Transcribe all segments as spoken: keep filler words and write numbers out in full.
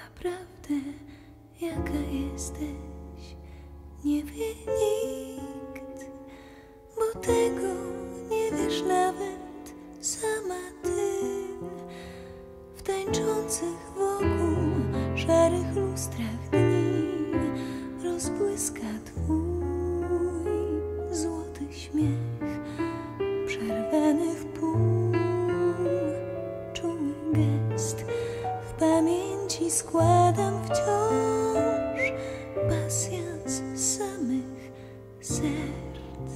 Naprawdę, jaka jesteś, nie wie nikt, bo tego nie wiesz nawet sama ty. W tańczących wokół szarych lustrach dni rozbłyska twój złoty śmiech, przerwany w pół czuły gest. W pamięci składam wciąż pasjans samych serc.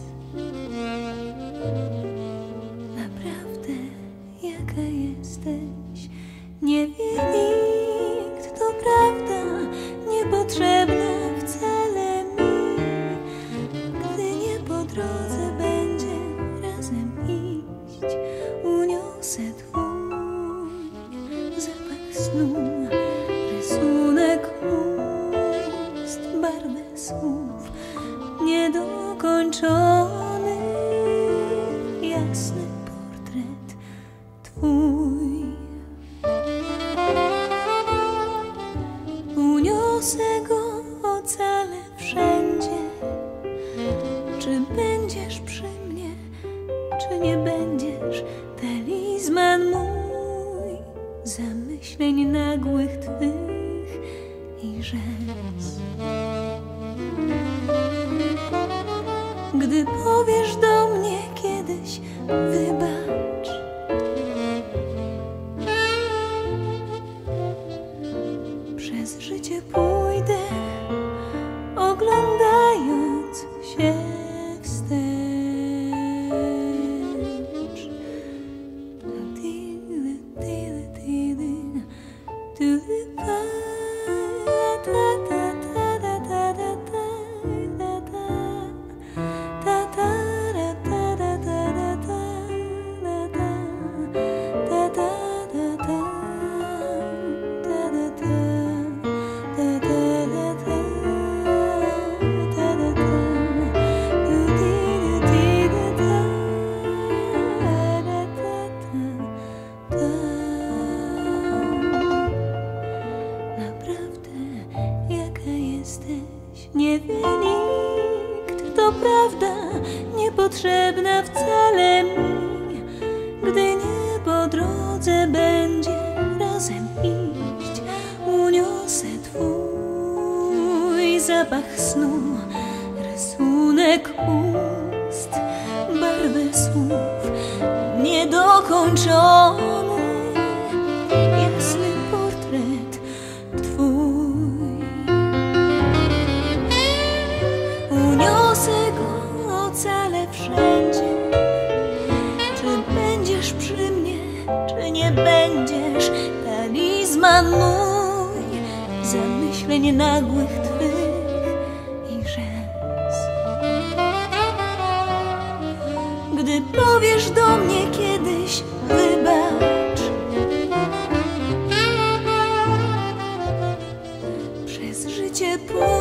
Naprawdę, jaka jesteś, nie wie nikt, to prawda, niepotrzebna wcale mi. Gdy nie po drodze będzie razem iść, uniosę twój zapach snu, rysunek ust, barwę słów, niedokończony, jasny portret twój. Uniosę go, ocalę wszędzie. Czy będziesz przy mnie, czy nie będziesz, talizman mój, zamyśleń nagłych twych i rzec. Gdy powiesz do mnie kiedyś wybacz, przez życie pójdę, oglądając się wstecz. Nie wie nikt, to prawda, niepotrzebna wcale mi. Gdy nie po drodze będzie razem iść, uniosę twój zapach snu, rysunek ust, barwę słów, niedokończony, jasny portret twój. Uniosę go, ocalę wszędzie. Czy będziesz przy mnie, czy nie będziesz, talizman mój, zamyśleń nagłych twych i rzec. Gdy powiesz do mnie kiedyś wybacz, przez życie pójdę,